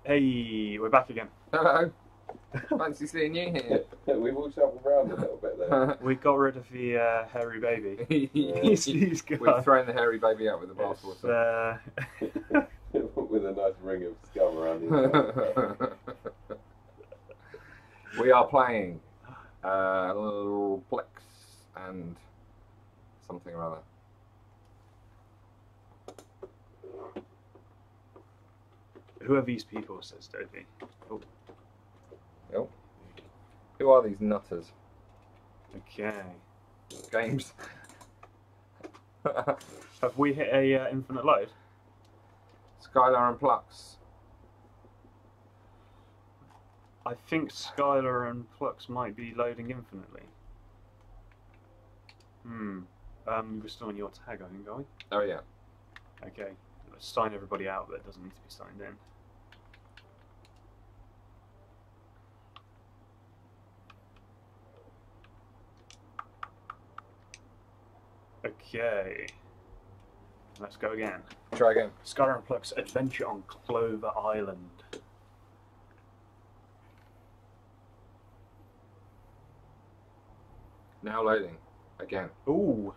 Hey, we're back again. Hello. Fancy seeing you here. We've all shuffled around a little bit there. We got rid of the hairy baby. He's gone. We've thrown the hairy baby out with the bathwater. With a nice ring of scum around the inside. We are playing a little Plux and something or other. Who are these people, says Dopey. Oh. Yep. Who are these nutters? Okay. Games. Have we hit a infinite load? Skylar and Plux. I think Skylar and Plux might be loading infinitely. We're still on your tag, I think, are we? Oh yeah. Okay. Let's sign everybody out that doesn't need to be signed in. Okay. Let's go again. Try again. Skylar and Plux Adventure on Clover Island. Now loading. Again. Ooh.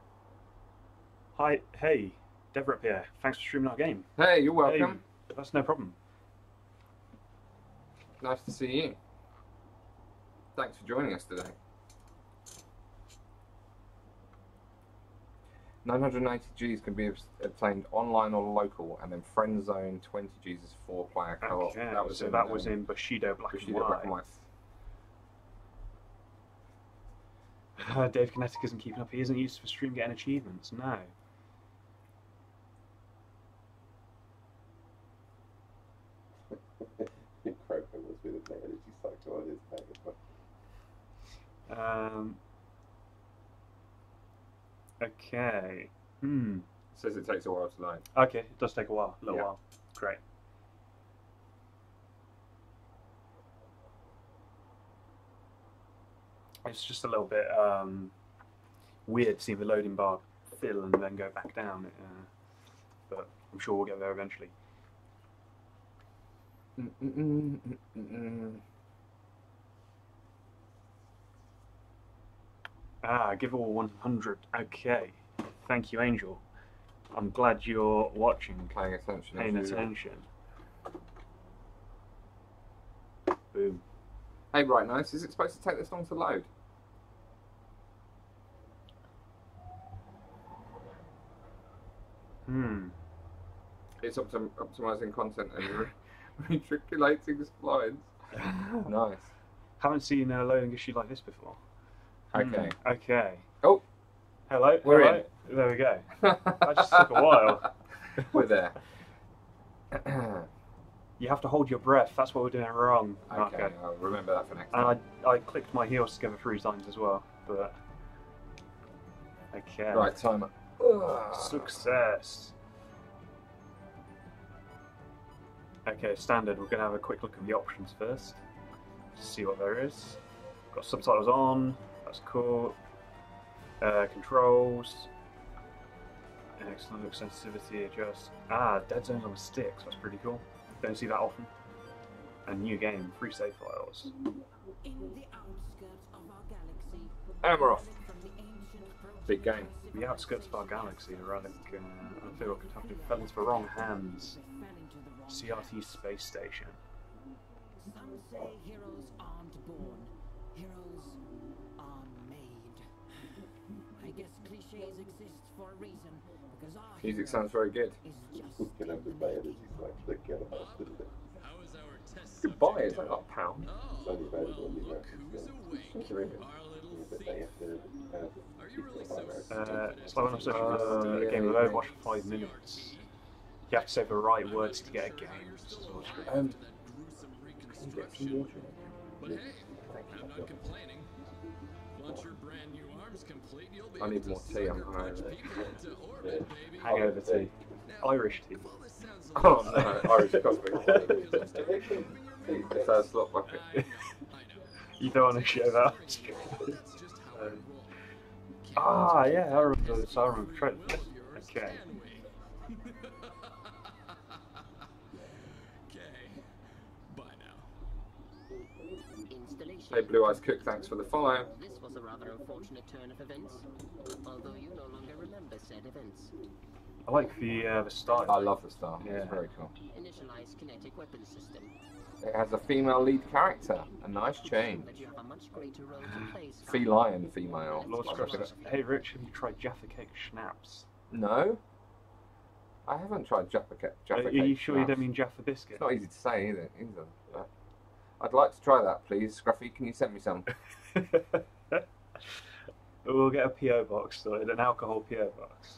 Hi, hey, Deborah up here. Thanks for streaming our game. Hey, you're welcome. Hey, that's no problem. Nice to see you. Thanks for joining us today. 990 Gs can be obtained online or local, and then Friend Zone 20 Gs is 4-player co-op. Okay, That was so that was in Bushido Black and White. Dave Kinetic isn't keeping up. He isn't used to stream getting achievements. No. Croker was with an energy cycle on his tag as well. Okay. Says it takes a while to load. Okay, it does take a while. A little while. Great. It's just a little bit weird seeing the loading bar fill and then go back down. But I'm sure we'll get there eventually. Give all 100. Okay. Thank you, Angel. I'm glad you're watching. Paying attention. Paying attention. Boom. Hey, right, nice. Is it supposed to take this long to load? It's optimizing content and retriculating splines. Nice. Haven't seen a loading issue like this before. Okay. Okay. Oh. Hello. We're in. There we go. That just took a while. We're there. You have to hold your breath. That's what we're doing wrong. Okay. I'll remember that for next time. And I clicked my heels together 3 times as well. But okay. Right, timer. Success. Okay, standard. We're going to have a quick look at the options first. See what there is. Got subtitles on. That's cool. Controls. Excellent. Look, sensitivity, adjust. Dead zones on sticks. That's pretty cool. Don't see that often. A new game, 3 save files. And we're off. Big game. The outskirts of our galaxy, the relic, I feel could have been fell into the wrong hands. CRT space station. Some say heroes aren't born, heroes are made. I guess cliches exist for a reason, because our Music sounds very good. Goodbye, is that not a pound? It's only available in the United States. It's like when I'm searching for a game of Overwatch for 5 minutes. You have to say the right words to get a game. Get some water. But hey, I'm not complaining. Once your brand new arm's complete, you'll be I need more tea, I'm hungover. Hangover tea. Irish tea. Oh no, Irish coffee. It sounds a lot like You don't want to show that. Yeah, I remember this. I remember trailer. Okay. Hey, Blue Eyes Cook, thanks for the follow. This was a rather unfortunate turn of events, although you no longer remember said events. I like the style. I love the star. Yeah. It's very cool. Initialize kinetic weapon system. It has a female lead character. A nice change. That you have a much greater role to play, Skylar. Feline female. Lord Scrubs says, hey Rich, have you tried Jaffa Cake Schnapps? No. I haven't tried Jaffa Cake. Are you sure you don't mean Jaffa Biscuit? It's not easy to say either. But I'd like to try that, please. Scruffy, can you send me some? We'll get a PO box sorted, an alcohol PO box.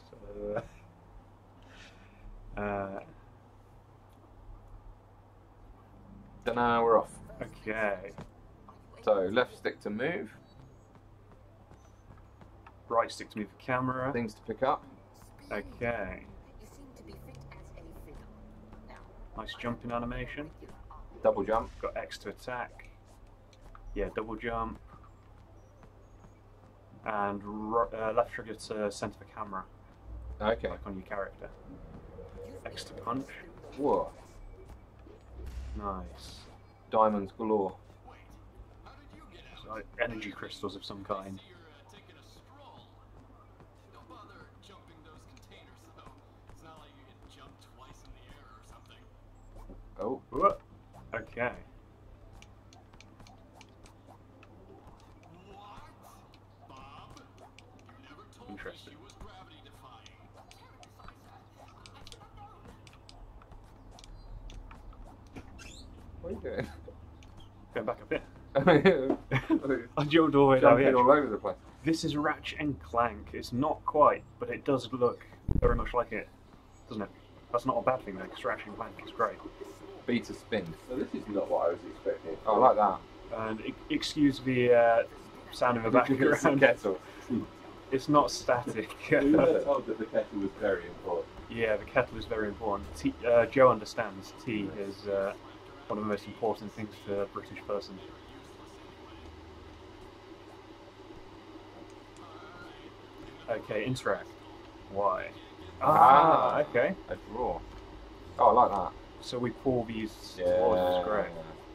Then we're off. Okay. So left stick to move. Right stick to move the camera. Things to pick up. Okay. You seem to be fit as a fiddle. Now, Nice jumping animation. Double jump. Got X to attack. Yeah, double jump. And left trigger to center the camera, Okay. like on your character. X to punch. Whoa. Nice. Diamonds galore. It's like energy crystals of some kind. You're taking a stroll. Don't bother jumping those containers, though. It's not like you can jump twice in the air or something. Oh. Whoa. Okay. What? Bob? You never told Interesting. me she was gravity defying. What are you doing? Going back a bit. Jumping I jumped all the way down the edge. all over the place. This is Ratchet and Clank. It's not quite, but it does look very much like it, doesn't it? That's not a bad thing though, because Ratchet and Clank is great. Beta spin. So this is not what I was expecting. Oh, I like that. And excuse the sound in the It's the background. kettle. It's not static. We were told that the kettle was very important. Yeah, the kettle is very important. Joe understands tea is one of the most important things to a British person. Okay, interact. Why? Ah. Okay. A draw. Oh, I like that. So we pull these Yeah. towards us, great.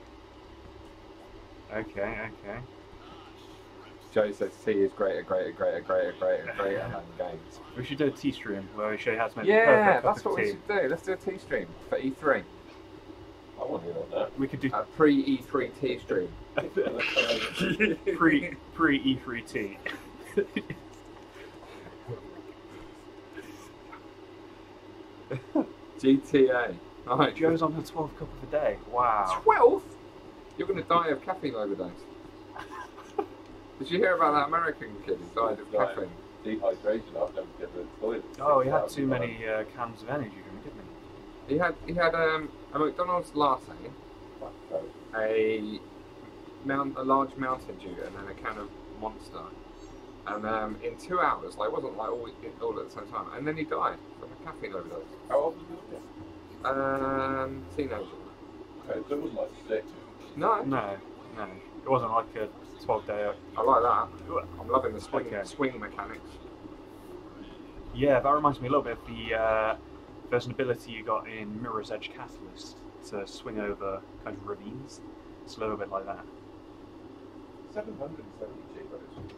Okay. Joe says T is greater than games. We should do a tea stream where we show you how to make the Yeah, perfect that's cup what of we tea. should do. Let's do a T stream for E3. I want to hear that. We could do A pre E3 T stream. pre E3 tea. GTA. Alright, Joe's on her 12th cup of a day. Wow. 12? You're going to die of caffeine overdose. Did you hear about that American kid who died of Right. caffeine? Dehydration after having to get to the toilet. Oh, he had too many cans of energy drink, didn't he? He had a McDonald's latte, a large Mountain Dew, and then a can of Monster. And in 2 hours, like, it wasn't like all at the same time. And then he died from a caffeine overdose. How old was he? Teenager. Okay, so it wasn't like 6. No, No. It wasn't like a 12-day. I like that. I'm loving the Okay. swing mechanics. Yeah, that reminds me a little bit of the there's an ability you got in Mirror's Edge Catalyst to swing over kind of ravines. It's a little bit like that. 770 G.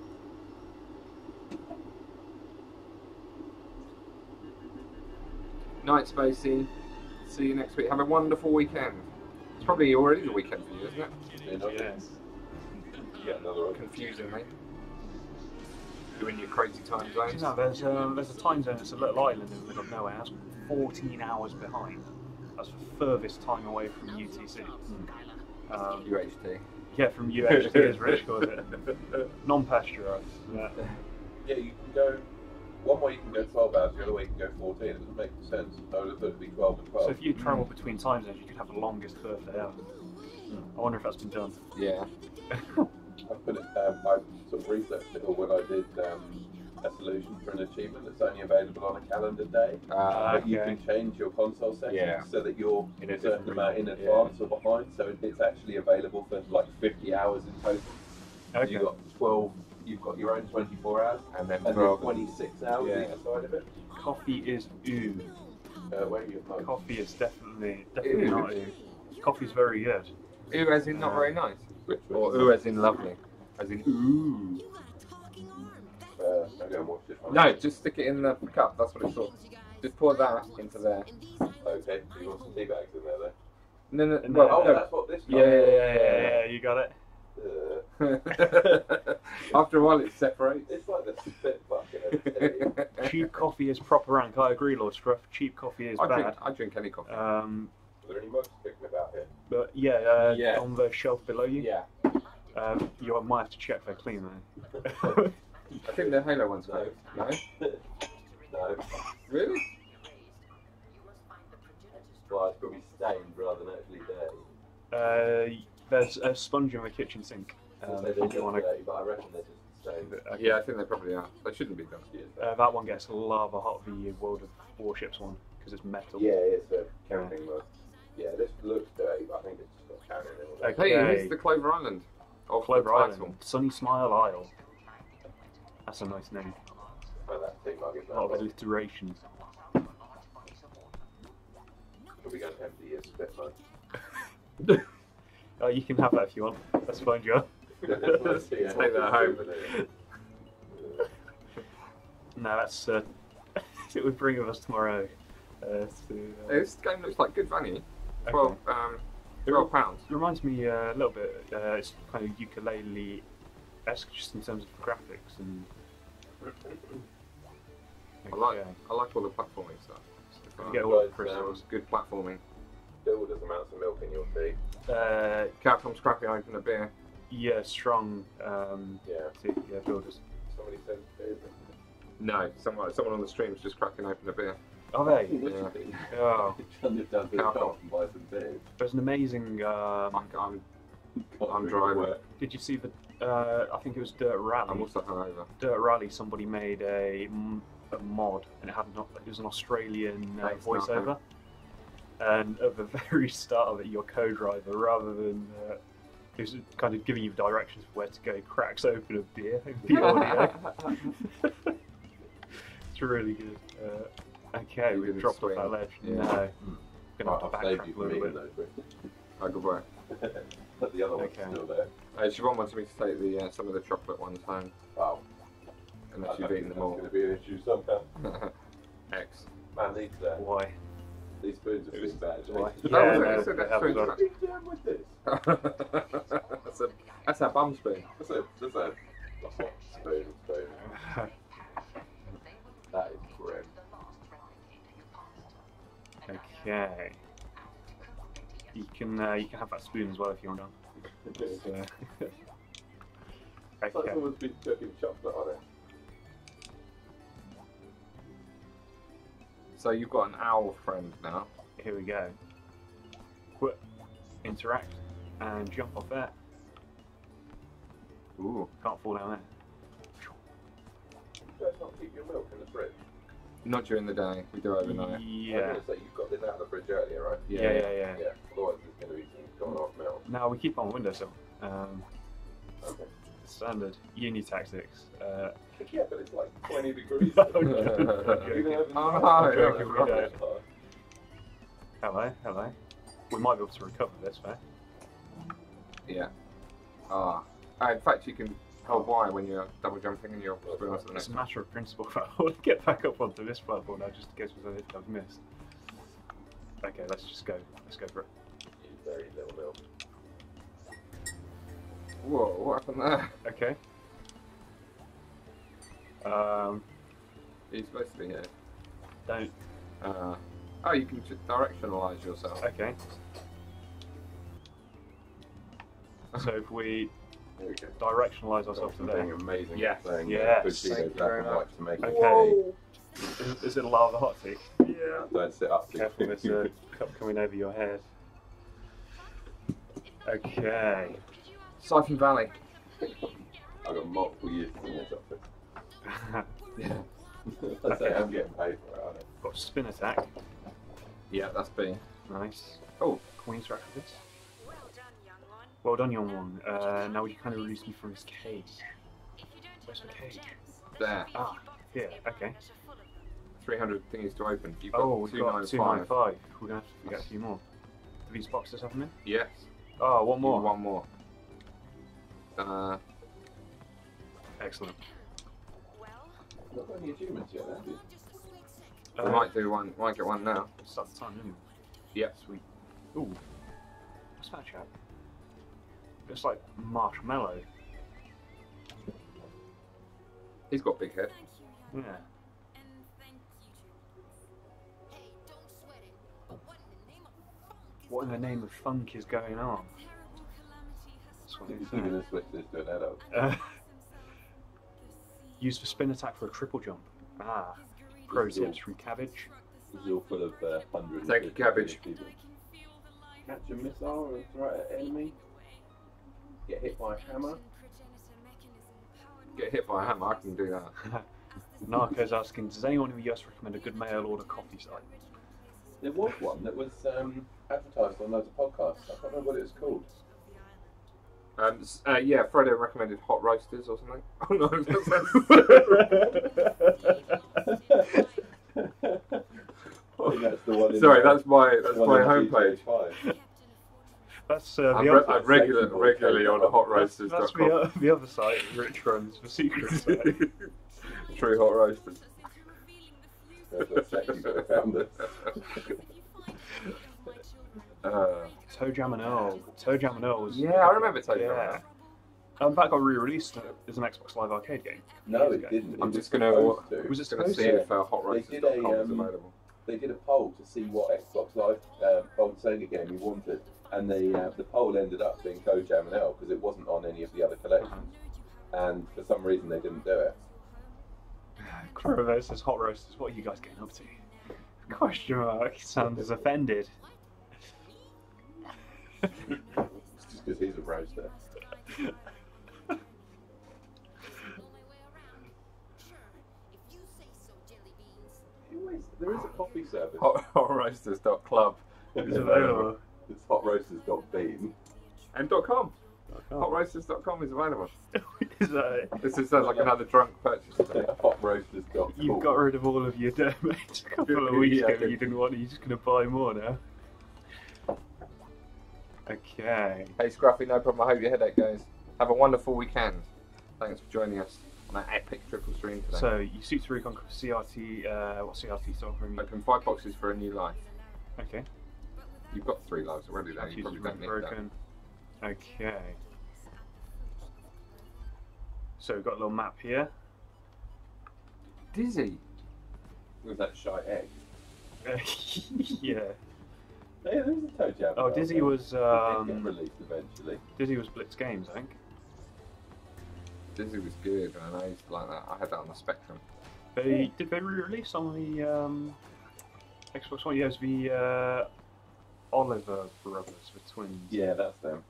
Night, Spacey. See you next week. Have a wonderful weekend. It's probably already the weekend for you, isn't it? Yes. Yeah, another one. Confusing me. Doing your crazy time zones. No, there's a time zone. It's a little island in the middle of nowhere. That's 14 hours behind. That's the furthest time away from UTC. UHT. Yeah, from UHT as Rich calls it. Non-pasteurised. Yeah. Yeah, you can go. One way you can go 12 hours, the other way you can go 14. It doesn't make sense. I would have thought it'd be 12 and 12. So if you travel between time zones, you could have the longest birthday ever. I wonder if that's been done. Yeah. I put it. I sort of researched it all when I did a solution for an achievement that's only available on a calendar day. But you Okay. can change your console settings Yeah. so that you're In a a certain different amount in region, advance or behind. So it's actually available for like 50 hours in total. Okay. You've got 12. You've got your own 24 hours And then and then 12. 26 hours Yeah. either side of it. Coffee is ooh. Where are you? At? Coffee is definitely Ooh. not ooh. Coffee's very good. Ooh, as in not very nice. Which Or ooh as in lovely. As in ooh. You got a talking arm. That's I'll go and watch this one. No, just stick it in the cup, that's what it's for. Just pour that into there. Okay, so you want some tea bags in there then? No, no, No. Oh, no. that's what this Yeah, you got it. After a while it separates. It's like the spit bucket of tea. Cheap coffee is proper rank. I agree, Lord Struff. Cheap coffee is bad. I drink any coffee. Are there any mugs kicking about here? But Yeah. on the shelf below you. Yeah. You might have to check they're clean though. I think the Halo one's No. closed. No? No. Really? Well, it's probably stained rather than actually dirty. There's a sponge in the kitchen sink. So If they're you just want to. dirty, but I reckon they're just stained. Okay. Yeah, I think they probably are. They shouldn't be done. That one gets lava hot, the World of Warships one, because it's metal. Yeah, it's a counting mug. Yeah, this looks dirty, but I think it's just not counting it. Okay. Hey, here's the Clover Island. Of Clover the Island. title. Sunny Smile Isle. That's a nice name. Oh, that tea mug is A lot of that. alliteration. Probably going to empty your spit mug. Oh, you can have that if you want. That's fine, John. Let's Take that home. No, that's it would bring with us tomorrow. This game looks like good value. Okay. £12. It reminds me a little bit. It's kind of ukulele-esque, just in terms of graphics and. I like all the platforming stuff. You get all the Guys, crystals. Good platforming. Builders amounts of milk in your tea. Capcom's cracking open a beer. Yeah, strong. Yeah. Builders. Somebody said beers. No, someone on the stream's just cracking open a beer. Are they? Yeah. Oh, John just down to the How shop and buy some beers. there's an amazing. I'm driving. Did you see the? I think it was Dirt Rally. I'm also hungover. Dirt Rally. Somebody made a mod, and it was an Australian Thanks, voiceover. Malcolm. And at the very start of it, your co-driver, rather than who's kind of giving you directions for where to go, cracks open a beer in the audio. It's really good. Okay, You we've didn't dropped off swing. that ledge. Yeah. No, gonna have to I'll save backtrack you a from little eating bit. those, Chris. Oh, good work. But the other one's Okay. still there. Siobhan wants me to take the some of the chocolate ones home, Wow. unless I you've think eaten them that's all. going to be an issue somehow. X. Man, Why? these spoons are pretty bad. Why? Oh, Yeah, was it? no, That's a- they that's have very as well. What are you doing with this? that's a bum spoon. That's a hot spoon. That is grim. Okay. You can have that spoon as well if you want. It's like Okay. someone's been cooking chocolate on it. So you've got an owl friend now. Here we go. Quit. Interact and jump off there. Ooh. Can't fall down there. You guys not keep your milk in the fridge? Not during the day. We do overnight. I was Yeah. going to say, you've got this out of the fridge earlier, right? Yeah. Yeah, otherwise there's going to be some gone off milk. No, we keep on windowsill. Okay. Standard uni tactics. Yeah, but it's like 20 degrees. No, Even joking. over Oh, the- no, joking, no, we don't. Hello. We might be able to recover this, fair. Yeah. In fact, you can hold Y when you're double jumping and you're spring onto the It's next a one. matter of principle. I want to get back up onto this platform now, just in case there's anything I've missed. Okay, let's just go. Let's go for it. You very little milk. Whoa, what happened there? Okay. You're supposed to be here. Don't. Oh, you can just directionalize yourself. Okay. So if we There we go. directionalize ourselves to Being there. amazing. Yes. Playing Yes. good Cheetos Thank you black very and much. white to make it. Okay. Is it lava hot tea? Yeah. Don't sit up. Careful, there's a cup coming over your head. Okay. Siphon Valley. I've got multiple years in this office. Yeah. Let's say Okay. I'm getting paid for it, aren't I? Got spin attack. Yeah, that's B. Nice. Oh. Can we interact with this? Well done, young one. Well done, young one. Now we kind of release me from his cage. If you don't Where's have the enough cage? gems, There. there's Ah, empty here, boxes okay. nearby that are full of them. 300 things to open. You've got Oh, we've got 295. 295. We're going to have to get a few more. Do these boxes have them in? Yes. Oh, one You need more. one more. Excellent. Not got any achievements yet, have you? We might do one. Might get one now. Start the time, didn't we? Yep. Sweet. Ooh. What's that, chap? It's like marshmallow. He's got a big head. Yeah. What in the name of funk is going on? That's what I think it's you're going to switch this to an adult. Use for spin attack for a triple jump. Ah. Pro This is all- tips from Cabbage. This is all full of hundreds. Thank you, Cabbage. Catch a missile or throw it at enemy. Get hit by a hammer. Get hit by a hammer. I can do that. Narco's asking, does anyone in the US recommend a good mail order coffee site? There was one that was advertised on loads of podcasts. I can't remember what it was called. Yeah, Fredo recommended Hot Roasters or something. Oh no, I think that's the one. sorry, that's my one in homepage. GTA 5. That's I'm the other. regularly on That's hotroasters.com. the other site. Rich runs for secret site. True Hot Roasters. That's what section that I found it. Toe Jam and Earl. Toe Jam and Earl was. Yeah, I remember Toe Jam and Yeah. Earl. That got re-released as an Xbox Live Arcade game. No, it didn't. I'm It just was gonna supposed to. Was it Going to supposed see to? if hotroasters.com is available. They did a poll to see what Xbox Live old Sega game you wanted, and the poll ended up being Toe Jam and Earl because it wasn't on any of the other collections, and for some reason they didn't do it. Clover says Hot Roasters. What are you guys getting up to? Question mark. Sounds offended. It's just because he's a roaster. There is a coffee service. Hotroasters.club It's available. It's hotroasters.bean. and .com. Hotroasters.com is available. Is that it? This sounds like another drunk purchase. Hotroasters.com. You've got rid of all of your domains a couple of weeks Yeah, ago. I did. You didn't want. You're just going to buy more now. Okay. Hey Scruffy, no problem. I hope your headache goes. Have a wonderful weekend. Thanks for joining us on that epic triple stream today. So you seek to reconquer CRT. What CRT style from you? Open 5 boxes for a new life. Okay. You've got 3 lives already though. You probably don't need that. Broken. Okay. So we've got a little map here. Dizzy. With that shy egg. Yeah. Hey, there's a Toe Jam. Oh, Dizzy was It get released eventually. Dizzy was Blitz Games, I think. Dizzy was good, and I used to like that. I had that on the Spectrum. Did they re-release on the Xbox One? Yeah, it was the Oliver Brothers, the twins. Yeah, that's them.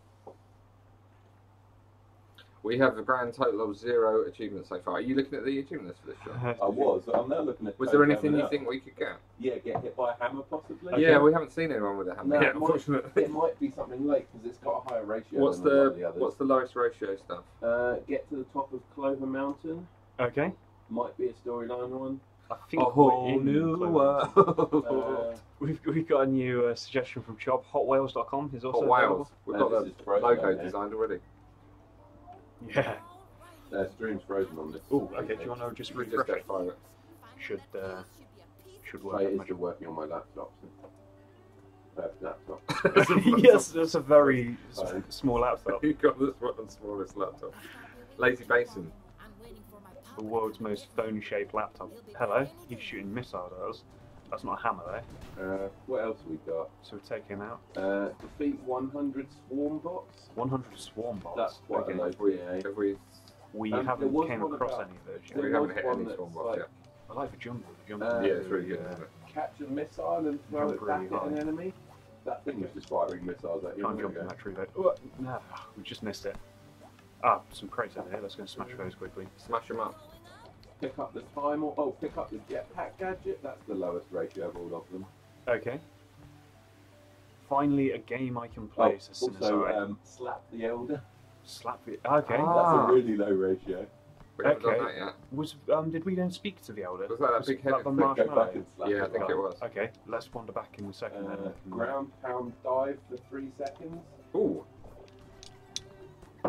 We have a grand total of 0 achievements so far. Are you looking at the achievements for this show? I was, but I'm now looking at. Was Toe there Jam anything and you Earl. think we could get? Yeah, get hit by a hammer possibly. Okay. Yeah, we haven't seen anyone with a hammer No, yet, unfortunately. it might be something late because it's got a higher ratio. What's than a lot of the the others. what's the lowest ratio stuff? Get to the top of Clover Mountain. Okay. Might be a storyline one. I think A we're whole in new Clover. world. We've got a new suggestion from Job. HotWales.com is also Hot Wales. available. We've got this the is frozen logo down here. designed already. Yeah. Stream's frozen on this. Oh, okay. Do you want to just We just refresh go it? private. Should Oh, work. it is still working on my laptop. Laptop. Yes, that's a very Fine. small laptop. You got this one smallest laptop. Lazy Basin. The world's most phone-shaped laptop. Hello, he's shooting missile darts. That's not a hammer though. What else we got? So we're taking him out. Defeat 100 swarm bots. 100 swarm bots. That's quite Okay. a low Have we PA. We there haven't was came one across about- any of those there yet. We haven't was hit one any that's swarm bots like, yet. I like the jump. The jump. Uh, Yeah, it's really good, isn't it? Catch a missile and throw Jump it back really at an high. enemy. That thing was just firing missiles at you. Can't a jump minute in ago. that tree though. No, we just missed it. Ah, some crates over here. Let's go and smash those quickly. Smash them up. Pick up the time or pick up the jetpack gadget. That's the lowest ratio of all of them. Okay. Finally, a game I can play. says also, Sinisai. slap the elder. Slap it. Okay. Ah. That's a really low ratio. We haven't done Okay. that yet. Was did we then speak to the elder? Was that big headed the thing? Go marshmallow? back and slap Yeah, I it think right. it was. Okay, let's wander back in a second then. Ground pound dive for 3 seconds. Ooh.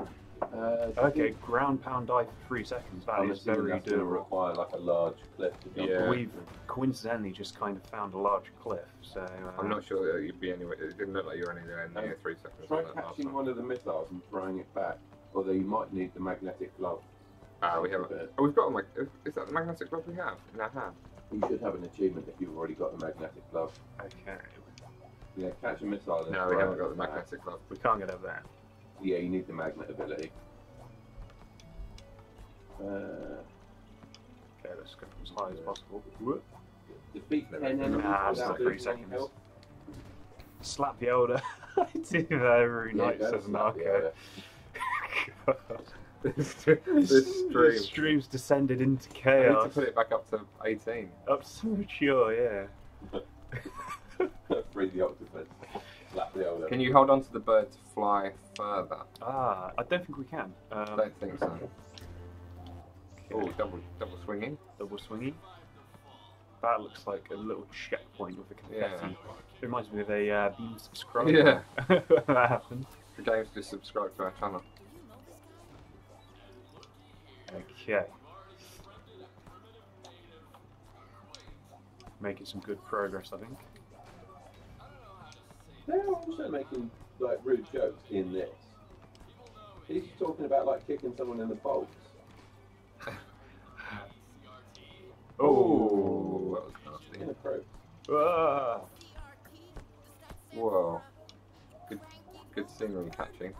Okay, ground pound dive for 3 seconds. That I'm is assuming very that's going to doable. require like a large cliff to jump Yeah. over. We've coincidentally just kind of found a large cliff, so. I'm not sure that you'd be anywhere. It didn't look like you were anywhere near 3 seconds. Try on that last catching time. one of the missiles and throwing it back. Although you might need the magnetic glove. We have. Oh, we've got a is that the magnetic glove we have in our hand? You should have an achievement if you've already got the magnetic glove. Okay. Yeah, catch a missile and No, we throw haven't it got the back. magnetic glove. We can't get up there. Yeah, you need the magnet ability. Okay, let's go as high as possible. Defeat 10 Nah, enemies it's without not 3 losing any seconds. health. Slap the elder. I do that every Yeah, night, go says slap the Narco. This stream. Stream's descended into I need to chaos. put it back up to 18. Up so mature, yeah. Free the octopus. Slap the elder. Can you hold on to the bird to fly further? Ah, I don't think we can. I don't think so. Oh, Okay. double swinging. Double swinging. That looks like a little checkpoint with a confetti. Yeah. It reminds me of a beam subscribe. Yeah. When that happened. The game's just subscribe to our channel. Okay. Making some good progress, I think. They're also making like rude jokes in this. He's talking about like kicking someone in the balls. Oh, that was nasty. Inappropriate. Ah. Whoa. Good scenery catching.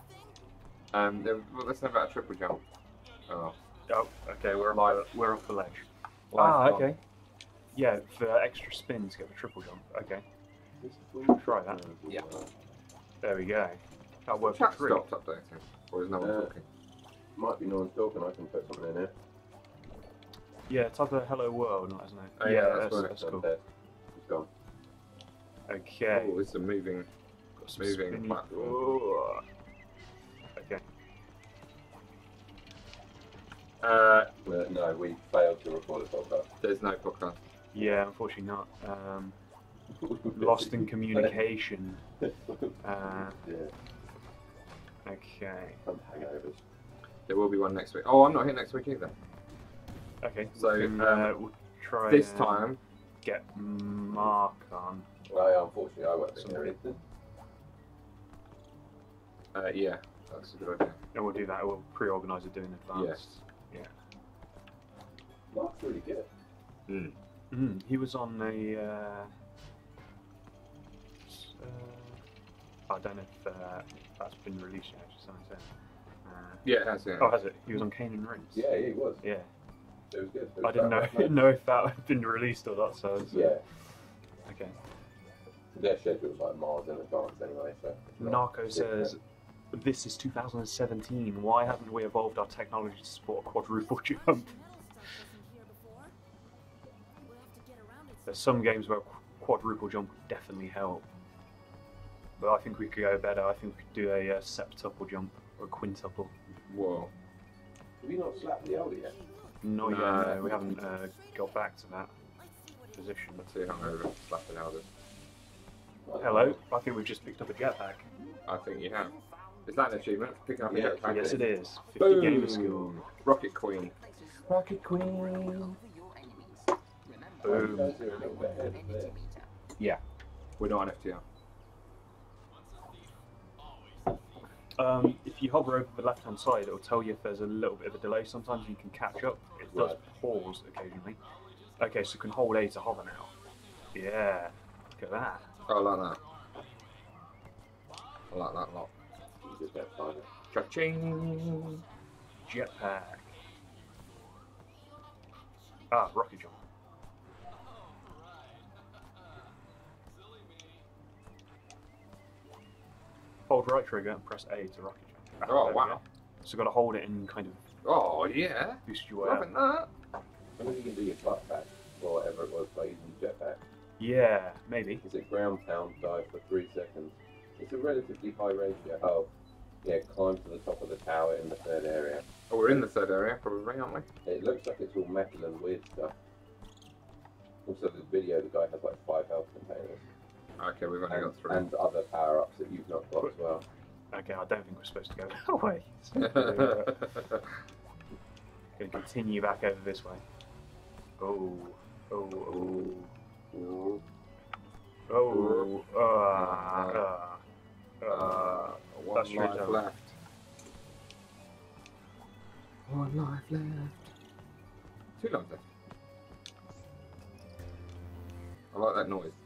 Let's know about a triple jump. Oh. Oh, okay, we're off the ledge. Life on. Okay. Yeah, for extra spins, get the triple jump. Okay, try that. Yeah. There we go. That worked Chat for 3. stopped updating. Or is no one talking? Might be no one's talking. I can put something in here. Yeah, type of hello world and let us know. Oh, yeah, that's that's cool. Dead. It's gone. Okay. Oh, it's a moving Got some moving spinny- platform. Oh. Okay. No, we failed to record a podcast. There's no podcast. Yeah, unfortunately not. Lost in communication. Yeah, Okay. some hangovers. There will be one next week. Oh, I'm not here next week either. Okay. So, we can, we'll try This and time, get Mark on. Well, unfortunately, I won't be Somebody. here. yeah, that's a good idea. And we'll do that. We'll pre-organise it in advance. Yes. Mark's really good. He was on a. I don't know if that's been released yet. Just something said. Yeah, it has, yeah. Oh, has it? He was on Kane and Rinse. Yeah, he was. Yeah. It was good. I didn't know if that had been released or not. So. I was, Yeah, Okay. their schedule's like miles in advance anyway. So. it's not Narco different. says, "This is 2017. Why haven't we evolved our technology to support a quadruple jump?" There's some games where quadruple jump would definitely help, but I think we could go better. I think we could do a septuple jump or a quintuple. Whoa. Have you not slapped the elder yet? Not yet. No. No, we haven't got back to that position. I'm too hungover. Slapping elders. Hello. I think we've just picked up a jetpack. I think you have. Is that an achievement? Picking up a Yeah, jetpack? Yes, it is. 50 Boom. gamer skill. Rocket Queen. Rocket Queen. You Boom. guys are a little bit ahead of there. Yeah. We're not on FTR. If you hover over the left-hand side, it'll tell you if there's a little bit of a delay. Sometimes you can catch up. It does Right. pause occasionally. Okay, so you can hold A to hover now. Yeah, look at that. Oh, I like that. I like that a lot. You just have time. Cha-ching! Jetpack. Ah, rocket jump. Hold right trigger and press A to rocket jump. Ah, Oh, there we wow. go. So got to hold it and kind of Oh, yeah. boost your way up. Loving that. I mean, you can do your butt back or whatever it was by using jetpack. Yeah, maybe. Is it ground pound dive for 3 seconds? It's a relatively high ratio. Oh, yeah, climb to the top of the tower in the third area. Oh, we're in the third area, probably, aren't we? It looks like it's all metal and weird stuff. Also, the video, the guy has like 5 health containers. Okay, we've only got 3. And other power-ups that you've not got as well. Okay, I don't think we're supposed to go that way. So, going to continue back over this way. Oh, oh, oh, oh, One straight life over. left. One life left. 2 lives left. I like that noise.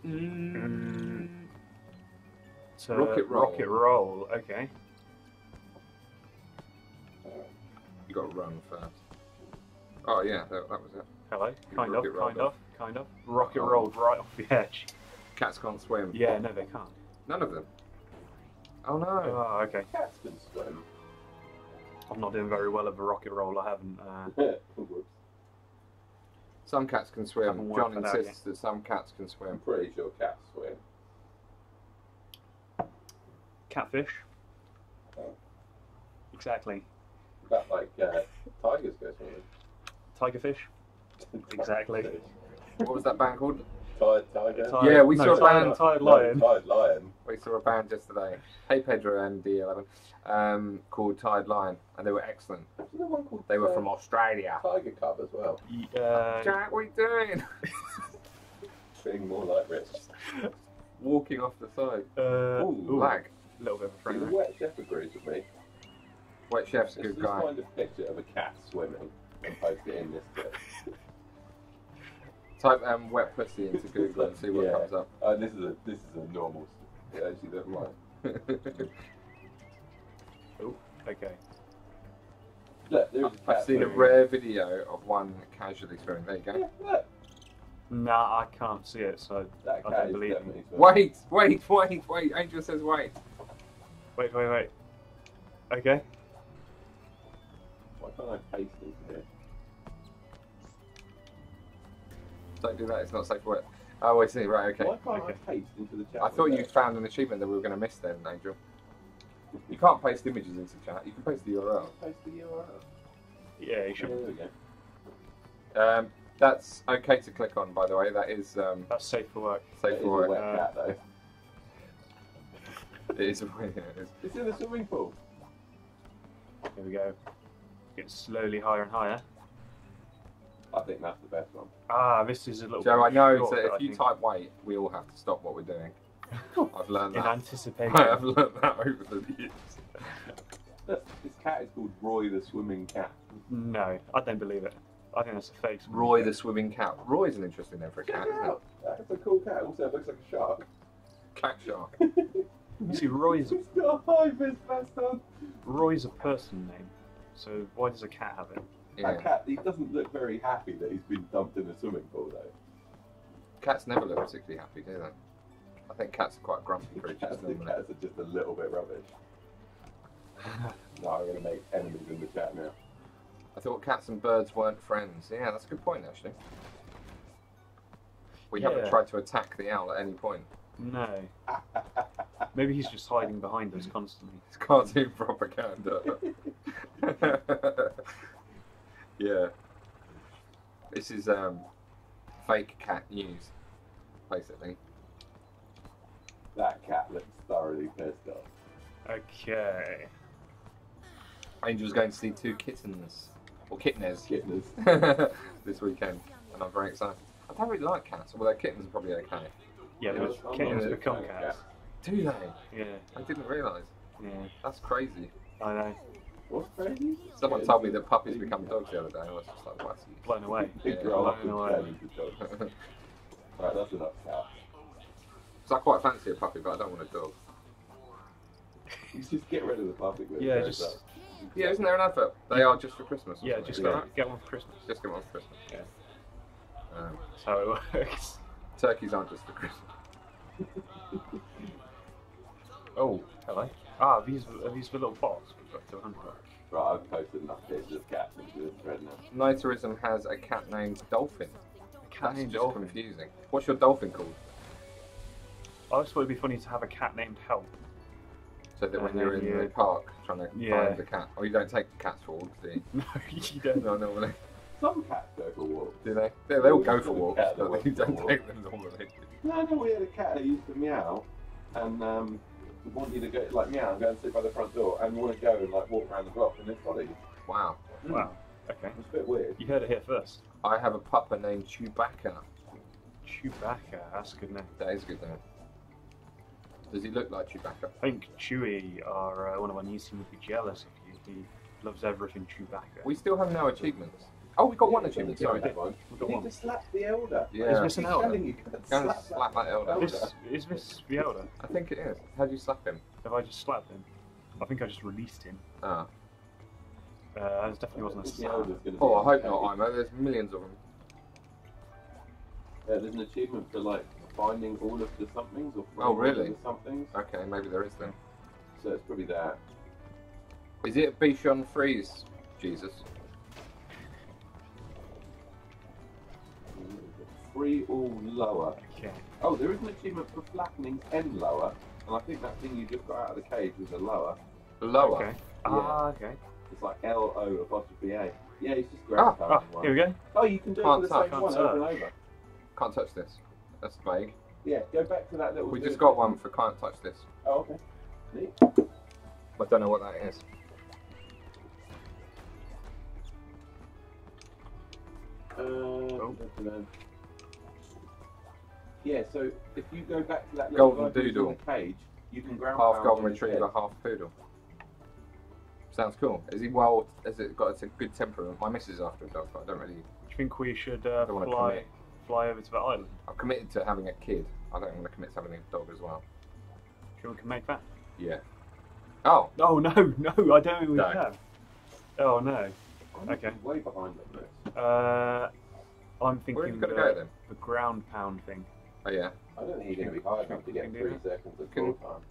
So, Rocket roll. Rocket roll, okay. You got to run first. Oh yeah, that was it. Hello, kind rocket of, rolled kind off. of, kind of. Rocket Oh. rolled right off the edge. Cats can't swim. Yeah, no, they can't. None of them. Oh no. Oh, okay. Cats can swim. I'm not doing very well of a rocket roll. I haven't. Whoops. Some cats can swim. Haven't John worked that out insists that some cats can I'm swim. pretty sure cats swim. Catfish. Oh. Exactly. That like tigers go swimming. Tigerfish. Exactly. What was that band called? Tiger. Yeah, we saw a band- Tired lion. Tired lion. We saw a band yesterday. Hey Pedro and D11. Called Tide Line, and they were excellent. What's the one called? They were from Australia. Tiger Cub as well. Jack, what are you doing? Being more like Rich. Walking off the side. Ooh, ooh, lag. A little bit of a The frame rate. Wet Chef agrees with me. Wet Chef's a Let's good just guy. find a picture of a cat swimming and post it in this clip. Type wet pussy into Google and see what Yeah. comes up. This is a normal. Yeah, actually, never mind. Oh, okay. Look, there's a cat I've seen a swimming. rare video of one casually swimming. There you go. Yeah, look, Nah, I can't see it, so that I cat don't is believe definitely swimming. Wait. Angel says wait. wait. Okay. Why can't I paste into here? Don't do that. It's not safe for work. Oh, I see. Right. Okay. Why can't Okay. I paste into the chat? I thought you window? found an achievement that we were going to miss then, Angel. You can't paste images into chat. You can paste the URL. Paste the URL. Yeah, you There should. we go. That's okay to click on, by the way. That is That's safe for work. It safe is a for work. wet cat though. It is. It is. It's in the swimming pool. Here we go. Get slowly higher and higher. I think that's the best one. Ah, this is a little Joe, bit I know short, that I if you think. type wait, we all have to stop what we're doing. I've learned In that. anticipation. I have learned that over the years. This cat is called Roy the Swimming Cat. No, I don't believe it. I think that's a fake. Roy the swimming cat. Roy's an interesting name for a cat, Check it isn't it? out. That's a cool cat. Also, it looks like a shark. Cat shark. You see, Roy's It's got a high vis vest on. a person name. So why does a cat have it? Yeah. That cat, he doesn't look very happy that he's been dumped in a swimming pool though. Cats never look particularly happy, do they? I think cats are quite grumpy The creatures cats, the normally. cats are just a little bit rubbish. No, I'm going to make enemies in the chat now. I thought cats and birds weren't friends. Yeah, that's a good point, actually. We haven't Yeah. tried to attack the owl at any point. No. Maybe he's just hiding behind us constantly. It's cartoon propaganda. Yeah. This is fake cat news, basically. That cat looks thoroughly pissed off. Okay. Angel's going to see 2 kittens, or kitteners, Kittens. this weekend, and I'm very excited. I don't really like cats, although kittens are probably okay. Yeah, Yeah, but I'm kittens not a become fan of cats. Do they? Yeah, I didn't realise. yeah. That's crazy. I know. What's crazy? Someone told me that puppies become dogs the other day, and I was just like, what's Blown away. They Yeah, grow up blown and away. turn into dogs. Right, that's enough cat. So I quite fancy a puppy, but I don't want a dog. You just get rid of the puppy. when it Yeah, grows just up. Yeah, isn't there an advert? They are just for Christmas. or yeah, something, just isn't Yeah. it? get one for Christmas. Just get one for Christmas. Yeah. Um, That's how it works. turkeys aren't just for Christmas. Oh, hello. Ah, these are the little bots we've got to 100. Right, I've posted enough pictures of cats into this thread now. Nitorism has a cat named Dolphin. Cat That's named just Dolphin. confusing. What's your dolphin called? I always thought it'd be funny to have a cat named Help. So that when And you're then in you- the park trying to Yeah. find the cat, or you don't take the cats for walks, do you? No, you don't. No, normally. Some cats go for walks. Do they? They all go for walks, Cat that but went you for a don't walk. take them normally. No, we had a cat that used to meow, and want you to go, like, meow, and go and sit by the front door, and want to go and like walk around the block, and it's follow you. Wow. Wow. Okay. It's a bit weird. You heard it here first. I have a pupper named Chewbacca. Chewbacca. That's a good name. That is a good name. Does he look like Chewbacca? I think Chewie, one of our new team, would be jealous of you. He loves everything Chewbacca. We still have no achievements. Oh, we got one achievement. Sorry. That one. We've You got need one. to slap the elder. Yeah. Is this an He's elder? telling you, Go and slap that elder. Is this the elder? I think it is. How do you slap him? Have I just slapped him? I think I just released him. Ah. That definitely wasn't a The slap. elder's gonna be Oh, I hope okay. not, Imo. There's millions of them. There's an achievement for like finding all of the somethings or Oh, really? all of the somethings. Okay, maybe there is then. So it's probably that. Is it Bichon Freeze, Jesus? 3 or lower. Okay. Oh, there is an achievement for flattening 10 lower, and I think that thing you just got out of the cage was a lower. Lower. Okay. Ah, okay. It's like LO''A. Yeah, it's just ground Ah, pounding one. here we go. Oh, you can do Can't it for the touch, same one can't over and over. Can't touch this. That's vague. Yeah, go back to that little. We just got one for can't touch this. Oh, okay. Neat. I don't know what that is. Yeah, so if you go back to that little Golden guy who's in doodle. the cage, you can ground Half pound golden on his retriever, head. half poodle. Sounds cool. Is he well? Has it got a good temperament? My missus is after a dog, but I don't really. Do you think we should don't wanna commit. fly over to that island? I'm committed to having a kid. I don't want to commit to having a dog as well. Do you think we can make that? Yeah. Oh. Oh no, no, I don't think we No. can. Oh no. I'm Okay. way behind on this. I'm thinking Where have you got to go then? the ground pound thing. Oh yeah. I don't think you're going to be high enough to get Can do 3 that. seconds of Can- call time.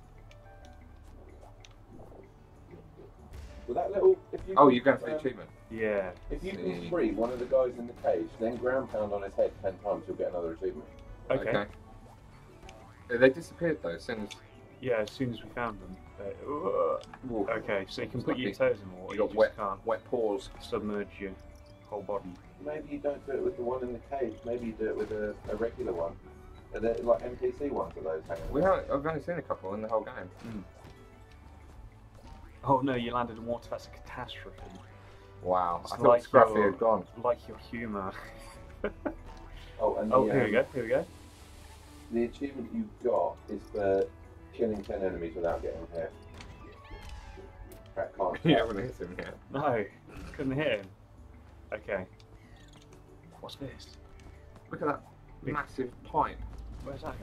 Well, that little. If you Oh, can, you're going for the achievement. Yeah. If you See. can free one of the guys in the cage, then ground pound on his head 10 times, you'll get another achievement. Okay. They disappeared though as soon as. Yeah, as soon as we found them. Okay, so you can put your Lucky. toes in water, You you got just can't wet paws. submerge your whole body. Maybe you don't do it with the one in the cage. Maybe you do it with a regular one. Are there like NPC ones of those hanging We around? haven't. I've only seen a couple in the whole game. Oh no, you landed in water, that's a catastrophe. Wow. It's I thought like Scruffy your- had gone. Like your humour. Oh, and Oh, the, here we go, here we go. The achievement you got is for killing 10 enemies without getting hit. That can't You count. haven't hit him yet. No, couldn't hit him. Okay. What's this? Look at that Big- massive pipe. Where's that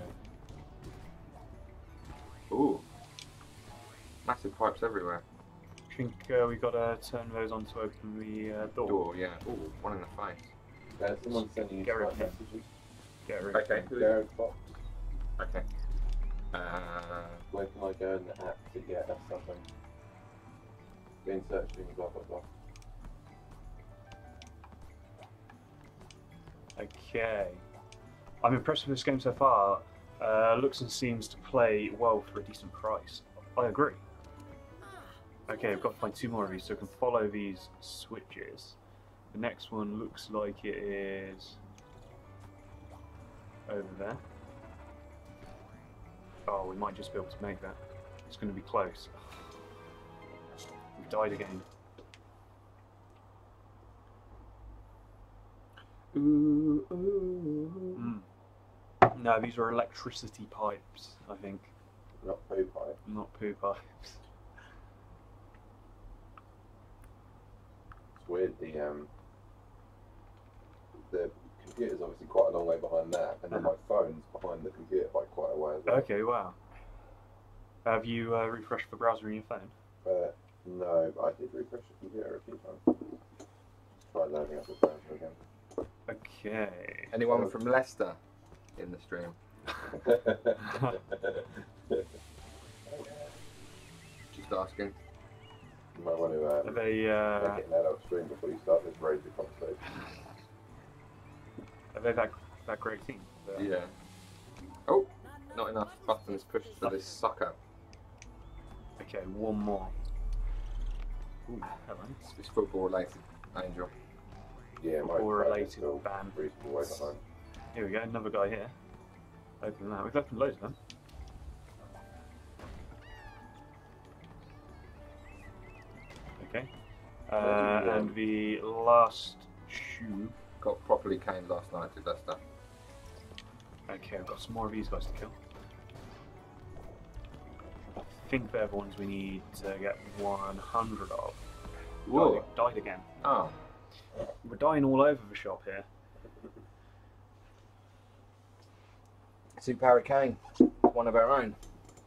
go? Ooh. Massive pipes everywhere. I think we got to turn those on to open the door. Door, yeah. Ooh, one in the face. Someone's sending you Get rid Skype of him. messages. Get rid Okay. of it. Garage box. Okay. Where can I go in the app to get us something? Being searching, blah blah blah. Okay. I'm impressed with this game so far. Looks and seems to play well for a decent price. I agree. Okay, I've got to find 2 more of these so I can follow these switches. The next one looks like it is over there. Oh, we might just be able to make that. It's going to be close. We've died again. Ooh, ooh. No, these are electricity pipes, I think, Not poo pipe. not poo pipes. It's weird. The computer's obviously quite a long way behind that, and then my phone's behind the computer by quite a way as well. Okay, wow. Have you refreshed the browser on your phone? No, but I did refresh the computer a few times. Try loading up the browser again. Okay. Anyone from Leicester in the stream? Just asking. You might want to Are they, get that out stream before you start this very big conversation. are they that great team? Yeah. Oh, not enough buttons pushed for this sucker. Okay, one more. Ooh, hello. It's football related, Angel. Yeah, my Football phone is related still ban. reasonable way behind. Here we go, another guy here. Open that. We've opened loads of them. Okay. And the last tube. Got properly caned last night, did that stuff. Okay, I've got some more of these guys to kill. I think they're the ones we need to get 100 of. Whoa. Died again. Oh. We're dying all over the shop here. Super Hurricane, one of our own.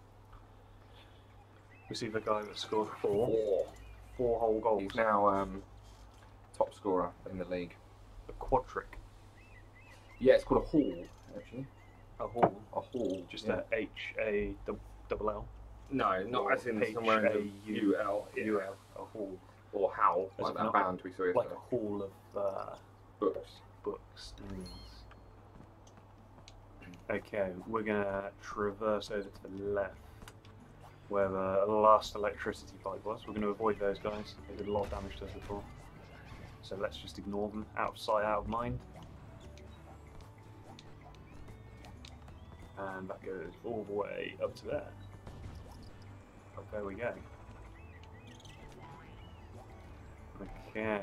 We see the guy that scored 4 whole goals. He's now top scorer in the league. A quad trick. Yeah, it's called a haul, actually. A haul. A haul. Just yeah. a H-A-double-L. No, not as in somewhere in the U-L. Yeah. U-L. A haul. Or howl, As like if that not- band we saw yesterday. Like a haul of Books. books. Okay, we're gonna traverse over to the left, where the last electricity pipe was. We're gonna avoid those guys. They did a lot of damage to us before. So let's just ignore them. Out of sight, out of mind. And that goes all the way up to there. Up there we go. Okay.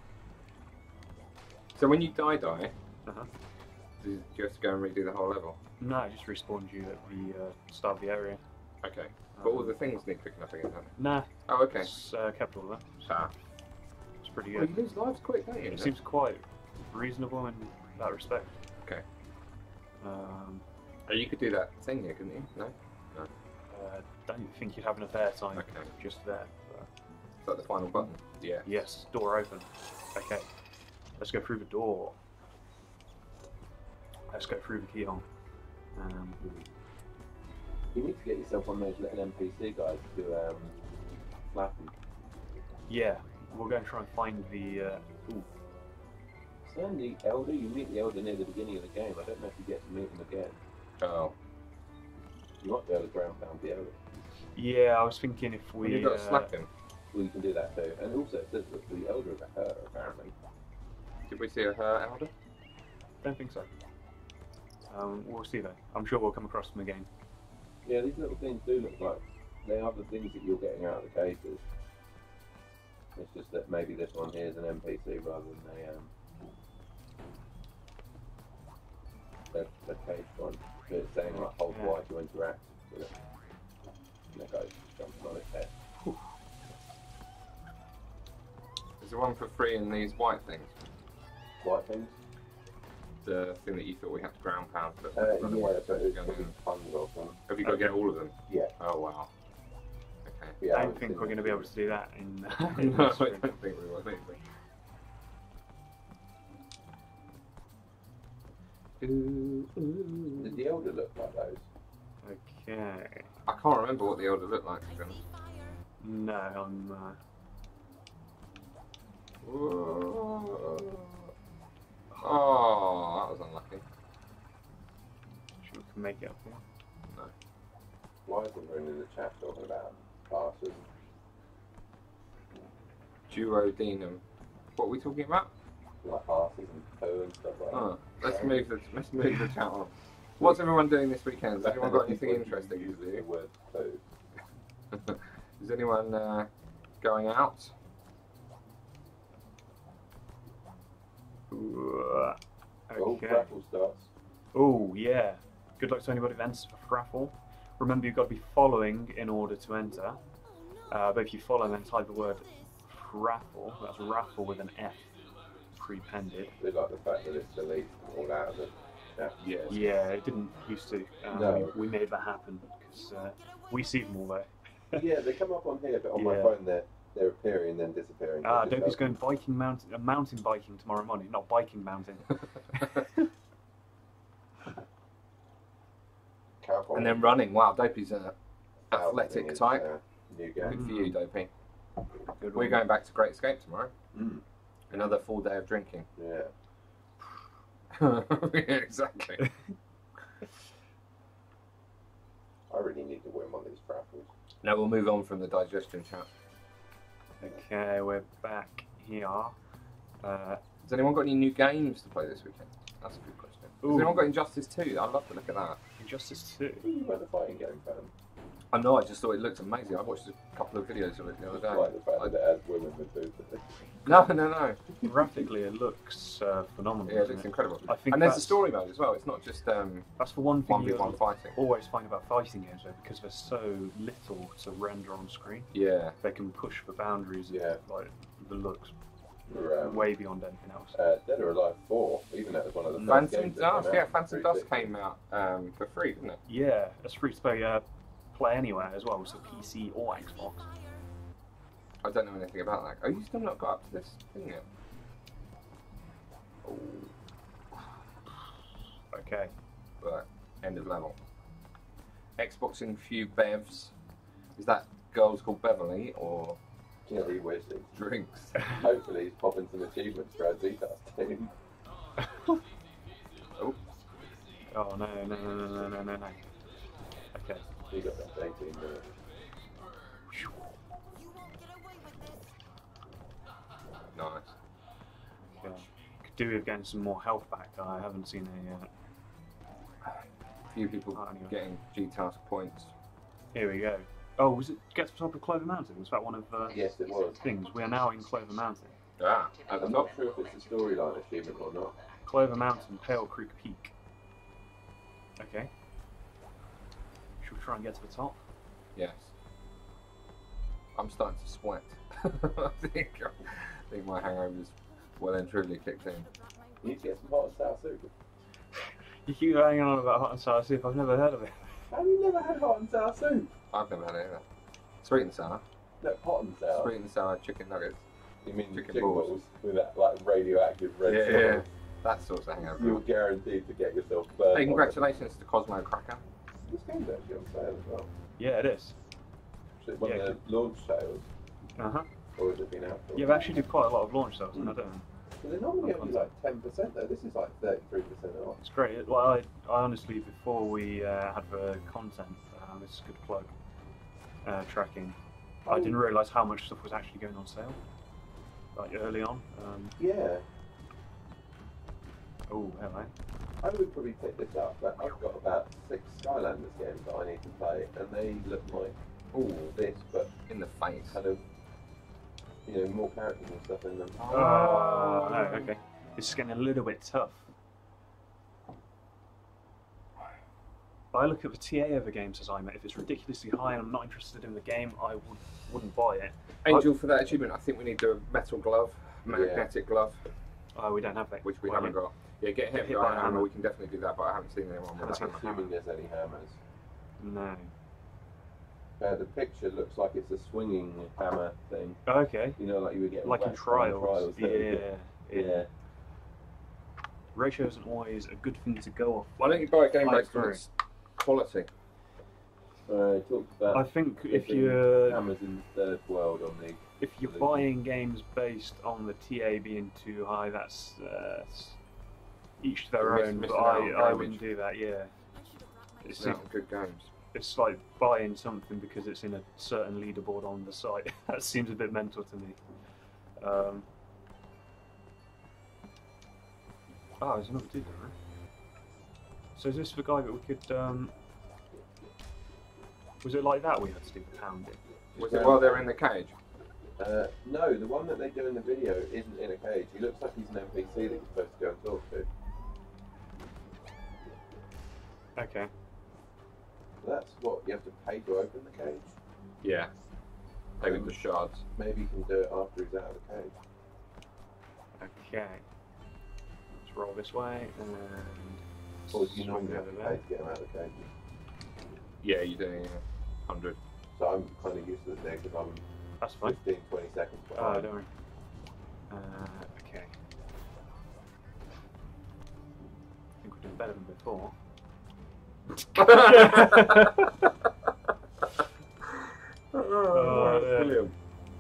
So when you die, Uh-huh. do you have to go and redo the whole level? No, it just respawned you at the start of the area. Okay. But all the things need picking up again, don't they? Nah. Oh, okay. It's kept all of that. Ah. It's pretty Well, good. you lose lives quick, don't you? It seems quite reasonable in that respect. Okay. Oh, You could do that thing here, couldn't you? No? don't think you'd have enough airtime Okay. just there. But Is that the final button? Yeah. yes, door open. Okay, let's go through the door. Let's go through the keyhole. You need to get yourself one of those little NPC guys to slap them. Yeah, we're going to try and find the. Ooh, Send the Elder, you meet the Elder near the beginning of the game. I don't know if you get to meet him again. Oh. You might be able to ground pound the Elder. yeah, I was thinking if we. Well, you've got to slap him. Well, you can do that too. And also, it says that the Elder is a her, apparently. Did we see her elder? Don't think so. We'll see though. I'm sure we'll come across them again. Yeah, these little things do look like they are the things that you're getting out of the cases. It's just that maybe this one here is an NPC rather than a cage one. So it's saying like hold Yeah. Y to interact with it. And that goes jumping on its head. Is there one for free in these white things? White things? The thing that you thought we had to ground pound for Yeah, but it's probably tons of them. Have you got to get all of them? Yeah. Oh wow. Okay. Yeah, I don't think we're going to be able to do that in. No, in I this stream. don't think we will either. Did the Elder look like those? Okay. I can't remember what the elder looked like, to be honest. No, I'm. Oh, that was unlucky. Sure we can make it up here. No. Why is everyone in the chat talking about passes? Duodenum. What are we talking about? Like passes and poo and stuff like that? Oh, let's move the chat on. What's everyone doing this weekend? Has anyone got anything interesting to Use the do? word poo. Is anyone going out? Oh, Okay. raffle starts. Oh, yeah. Good luck to anybody that enters for raffle. Remember, you've got to be following in order to enter. But if you follow, then type the word raffle. That's raffle with an F pre-pended. We like the fact that it's deleted all out of the chat. Yes. Yeah, it didn't used to. No. We made that happen because we see them all though. Yeah, they come up on here, but on my Yeah. phone they're appearing and then disappearing. Dopey's going mountain biking tomorrow morning, not biking mountain. Cowboy. And then running. Wow, Dopey's Cowboy athletic is, type. New game. Good for you, Dopey. Good We're one. going back to Great Escape tomorrow. Mm. Another full day of drinking. Yeah. Yeah, exactly. I really need to win one of these raffles. Now we'll move on from the digestion chat. Okay, we're back here. Has anyone got any new games to play this weekend? That's a good question. Has Ooh. anyone got Injustice 2? I'd love to look at that. Injustice 2. You were the fighting game fan. I know, I just thought it looked amazing. I watched a couple of videos of it the other Just day. like the fact that it has women with boobs. No. Graphically, it looks phenomenal. Yeah, it doesn't looks incredible. I think And there's a that's- story mode as well. It's not just That's the one thing you 1v1 fighting. always find about fighting games, though, because there's so little to render on screen. Yeah. They can push the boundaries Yeah. of like the looks For, way beyond anything else. Dead or Alive 4, even that was one of the first Phantom games that Dust, came yeah, out Phantom in Dust 360. came out for free, didn't it? Yeah, it's free to play anywhere as well, so PC or Xbox. I don't know anything about that. Oh, you still not got up to this thing yet? Oh, Okay. but end of level. Xboxing few bevs. Is that girls called Beverly or Yeah, he wishes. drinks? Hopefully he's popping some achievements for our Z-Dust team. Oh, Oh no. Okay. He got that 18 minutes. nice. Okay. Could do with getting some more health back. I haven't seen any yet. Few people Oh, anyway. getting G-Task points. Here we go. Oh, was it get to the top of Clover Mountain? Was that one of the Yes, it was. things? We are now in Clover Mountain. Ah, at the I'm top. not sure if it's a storyline achievement or not. Clover Mountain, Pale Creek Peak. Okay. Should we try and get to the top? Yes. I'm starting to sweat. I think my hangover's well and truly kicked in. You need to get some hot and sour soup. You keep hanging on about hot and sour soup. I've never heard of it. Have you never had hot and sour soup? I've never had it either. Sweet and sour. No, hot and sour. Sweet and sour chicken nuggets. You mean chicken chicken balls. balls with that like radioactive red Yeah, sauce? yeah. That sort of hangover. You're guaranteed to get yourself burned. Hey, on congratulations to Cosmo Cracker. it. This game's actually on sale as well. Yeah, it is. So it won Yeah, the launch sales, Uh huh. or has it been out? For Yeah, we actually did quite a lot of launch sales, and I don't know. So they're normally only like 10% though. This is like 33% off. It's great. Well, I honestly, before we had the content, this is a good plug, tracking, I didn't realise how much stuff was actually going on sale, like early on. Yeah, Oh, hello. I would probably pick this up, but I've got about 6 Skylanders games that I need to play, and they look like this, but In the face. kind of, you know, more characters and stuff in them. Oh, no, okay. This is getting a little bit tough. If I look at the TA of the game, says I'm, if it's ridiculously high and I'm not interested in the game, I wouldn't buy it. Angel, for that achievement, I think we need the metal glove, magnetic glove, Oh, we don't have that. which we Well, haven't got. Yeah, get hit Hit by by a a hammer. hammer. We can definitely do that, but I haven't seen anyone with a I'm hammer. assuming there's any hammers. No. The picture looks like it's a swinging hammer thing. Okay. You know, like you would get Like in whacked on trials. don't Yeah. you? Ratio isn't always a good thing to go off. Why don't you buy a game I based on agree. its quality? I talked about I think if getting you're hammers in the third world on the. if you're buying games based on the TA being too high, that's each to their You're own. But missing out on I damage. wouldn't do that. Yeah. It's, Some good games. it's like buying something because it's in a certain leaderboard on the site. That seems a bit mental to me. Oh, there's another dude there, right? So is this the guy that we could? Was it like that we had to do the pounding? Was it while they're in the cage? No, the one that they do in the video isn't in a cage. He looks like he's an NPC that you're supposed to go and talk to. Okay. That's what you have to pay to open the cage. Yeah. They with the shards. Maybe you can do it after he's out of the cage. Okay. Let's roll this way and. Or do you swing normally have over to there. pay to get him out of the cage? Yeah, you're doing 100. So I'm kind of used to the thing because I'm That's fine. 15, 20 seconds Oh, behind. don't worry. Okay. I think we're doing better than before. Oh, yeah. brilliant.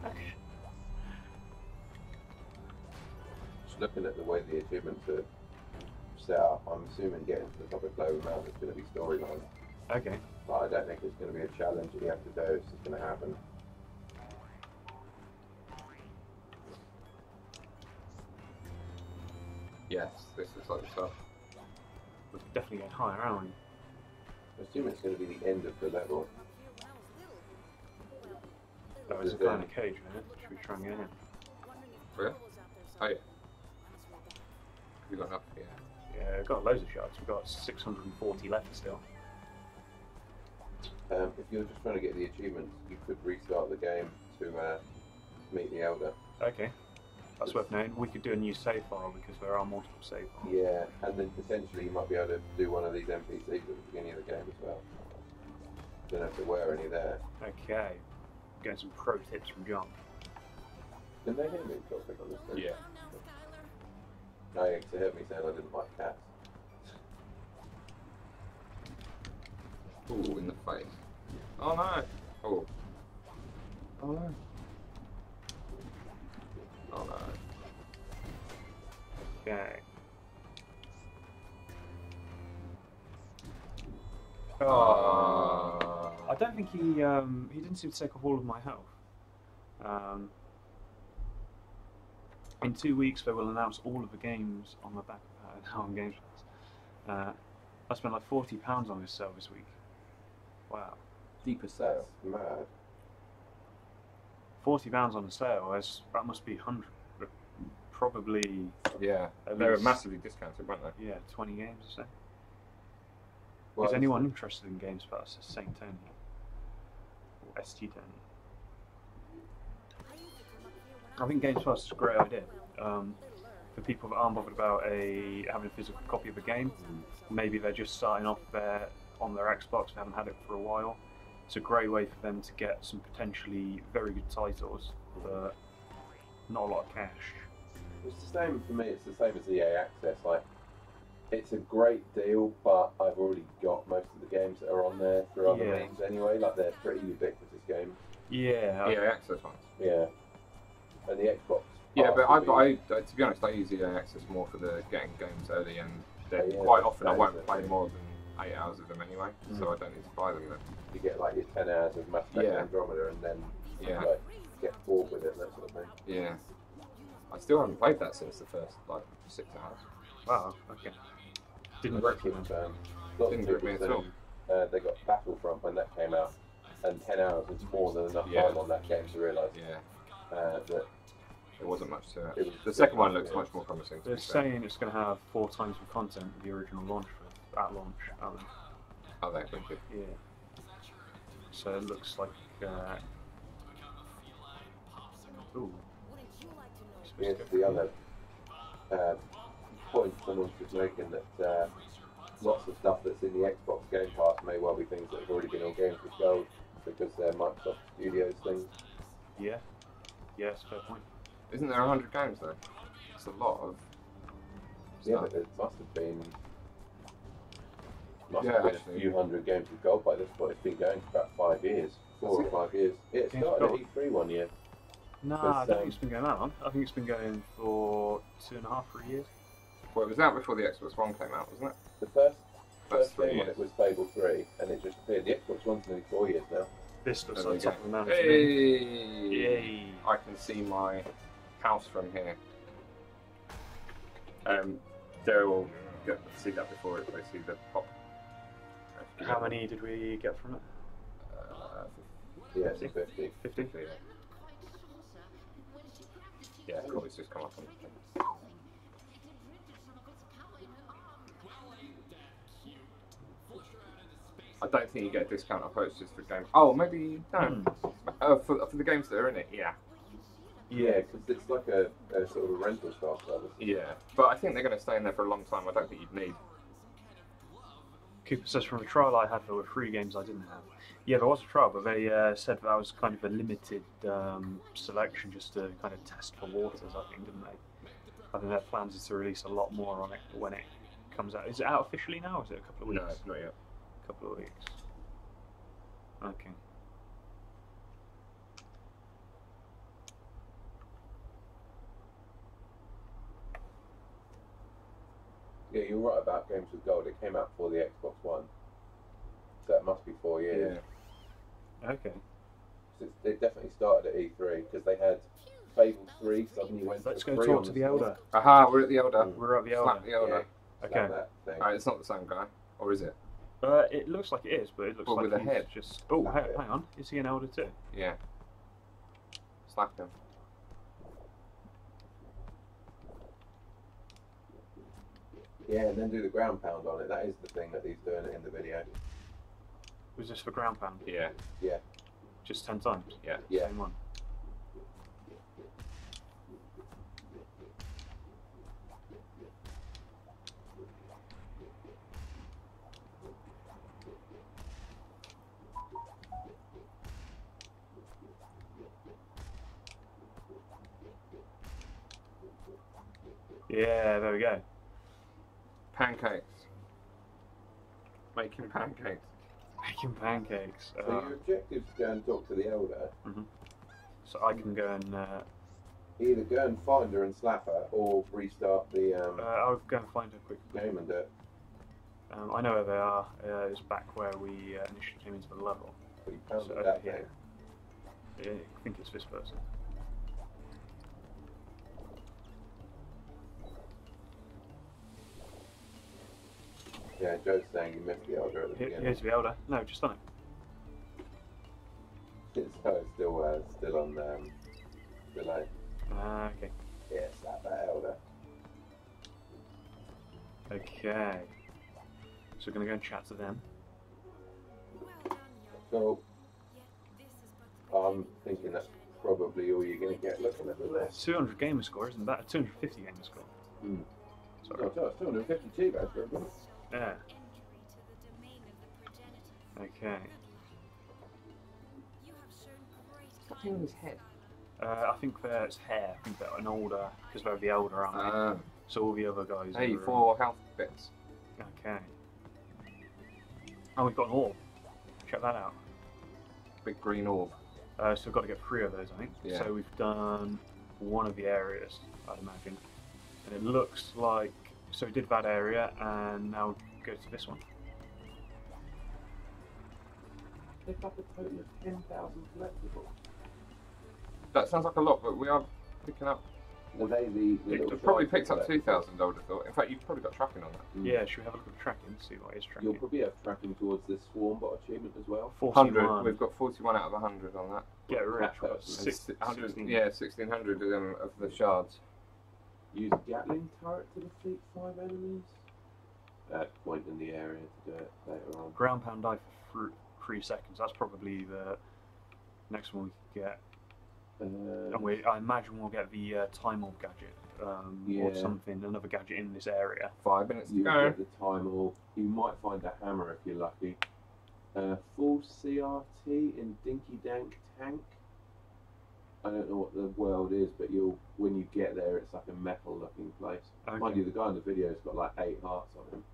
Just looking at the way the achievements are set up, I'm assuming getting to the top of Clover Mountain is going to be storyline. Okay. But I don't think it's going to be a challenge that you have to do. It's just going to happen. Yes, this is like stuff. We're definitely getting higher, aren't we? I assume it's going to be the end of the level. there's a guy in a cage, man. Should we try and get in? Where? Oh yeah. You got enough? Yeah. Yeah, we've got loads of shards. We've got 640 left still. If you're just trying to get the achievements, you could restart the game to meet the Elder. Okay, that's worth knowing. We could do a new save file because there are multiple save files. Yeah, and then potentially you might be able to do one of these NPCs at the beginning of the game as well. Don't know if there were any there. Okay, getting some pro tips from John. Did they hear me talking on this thing? Yeah. No, they heard me saying I didn't like cats. Ooh, in the face. Oh no! Oh. Oh no. Oh no. Okay. Oh. I don't think he didn't seem to take off all of my health. In 2 weeks, they will announce all of the games on the back of that on Games Pass. I spent like £40 on this sale this week. Wow. Deeper sale. That's mad. £40 on the sale. That must be 100. Probably. Yeah. They were massively discounted, weren't they? Yeah, 20 games or so. Well, Is anyone interested in Games Pass? St. Tony or ST Tony? I think Games Pass is a great idea. For people that aren't bothered about having a physical copy of a game, maybe they're just starting off on their Xbox, they haven't had it for a while. It's a great way for them to get some potentially very good titles for not a lot of cash. It's the same for me. It's the same as EA Access. Like, it's a great deal, but I've already got most of the games that are on there through other means anyway. Like, they're pretty ubiquitous games. Yeah. EA Access ones. Yeah. And the Xbox. Yeah, but I to be honest, I use EA Access more for the getting games early, and quite often I won't play more than 8 hours of them anyway, so I don't need to buy them then. You get like your 10 hours of Mass Effect Andromeda, and then like, get bored with it and that sort of thing. Yeah. I still haven't played that since the first 6 hours. Wow. Okay. Didn't grip me at all. They got Battlefront when that came out, and 10 hours was more than enough time on that game to realise that there wasn't much to it. The second one looks much more promising. They're saying it's going to have 4 times the content of the original launch at launch. Are they? Thank you. Yeah. So it looks like. Ooh. Here's the other point someone's just making, that lots of stuff that's in the Xbox Game Pass may well be things that have already been on Games with Gold because they're Microsoft Studios things. Yeah. Yeah, that's a fair point. Isn't there 100 games though? It's a lot of stuff. Yeah, but it must have been a few hundred games with Gold by this point. It's been going for about 5 years. 4 or 5 years. Yeah, it started at E3 one year. No, I don't think it's been going that long. I think it's been going for 2.5, 3 years. Well, it was out before the Xbox One came out, wasn't it? The first game on it was Fable 3, and it just appeared. The Xbox One's nearly 4 years now. This looks like top of the mountain. Hey! Yay! I can see my house from here. Daryl will get to see that before they see the pop. How many did we get from it? Yeah, 50. 50? Yeah, cool. It's just come up on the thing. I don't think you get a discount on purchases for games. Oh, maybe no. For the games that are in it, yeah. Yeah, because it's like a sort of a rental style service. Yeah, but I think they're going to stay in there for a long time. I don't think you'd need. Cooper says from a trial I had, there were 3 games I didn't have. Yeah, there was a trial, but they said that was kind of a limited selection just to kind of test for waters, I think, didn't they? I think their plans is to release a lot more on it when it comes out. Is it out officially now, or is it a couple of weeks? No, not yet. A couple of weeks. Okay. Yeah, you're right about Games with Gold. It came out before the Xbox One, so it must be 4 years. Yeah. Okay. So it definitely started at E3 because they had Fable 3 suddenly went. Let's for go free talk on to the the store. Elder. Aha, we're at the Elder. We're at the Elder. Slap the Elder. Yeah, Okay. that thing. It's not the same guy, or is it? It looks like it is, but it looks Well, like with a he's head. just. Oh, hang on. Is he an Elder too? Yeah. slap him. Yeah, and then do the ground pound on it. That is the thing that he's doing it in the video. Was this for ground pound? Yeah. Yeah. Just 10 times? Yeah. Yeah. Same one. Yeah, there we go. Pancakes. Making pancakes. Making pancakes. So your objective is to go and talk to the elder. So I can go and Either go and find her and slap her, or restart the I'll go and find her quickly. game and do it. I know where they are. It's back where we initially came into the level. But you pounded So, that yeah. thing. Yeah, I think it's this person. Yeah, Joe's saying you missed the elder at the beginning. Here's the elder. No, just on it. So it's still on delay. Okay. Yeah, slap that elder. Okay. So we're going to go and chat to them. So I'm thinking that's probably all you're going to get looking at the list. 200 gamer score, isn't that? 250 gamer score. Sorry. No, it's 252 guys, remember? Yeah. Okay. What's in his head? I think that's hair. I think they're an older, because they're the elder, aren't they? So all the other guys Hey, are... 4 health bits. Okay. Oh, we've got an orb. Check that out. Big green orb. So we've got to get 3 of those, I think. Yeah. So we've done one of the areas, I'd imagine. And it looks like... So we did that area, and now go to this one. Pick up a total of 10,000 collectibles. That sounds like a lot, but we are picking up. Are they the little We've probably shards picked up collectibles? 2,000, I would have thought. In fact, you've probably got tracking on that. Yeah, should we have a look at the tracking, see what is tracking? You'll probably have tracking towards this swarm bot achievement as well. 100. We've got 41 out of 100 on that. Get rich. That Got person. 16. Yeah, 1,600 of them of the shards. Use a Gatling turret to defeat 5 enemies. Point in the area to do it later on. Ground pound die for 3 seconds. That's probably the next one we could get. And I imagine we'll get the time orb gadget or something, another gadget in this area. 5 minutes to You go. get the time orb. You might find a hammer if you're lucky. Full CRT in Dinky Dank Tank. I don't know what the world is, but when you get there, it's like a metal-looking place. Okay. Mind you, the guy in the video's got like 8 hearts on him.